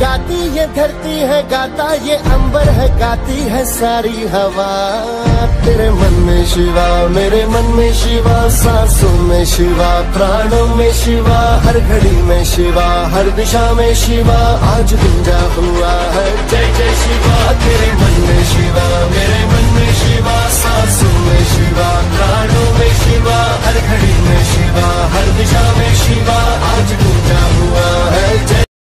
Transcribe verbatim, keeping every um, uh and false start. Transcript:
गाती ये धरती है, गाता ये अंबर है, गाती है सारी हवा। तेरे मन में शिवा, मेरे मन में शिवा, सांसों में शिवा, प्राणों में शिवा, हर घड़ी में शिवा, हर दिशा में शिवा, आज गुंजा हुआ है जय जय शिवा। तेरे मन में शिवा, मेरे मन में शिवा, सांसों में शिवा, प्राणों में शिवा, हर घड़ी में शिवा, हर दिशा में शिवा।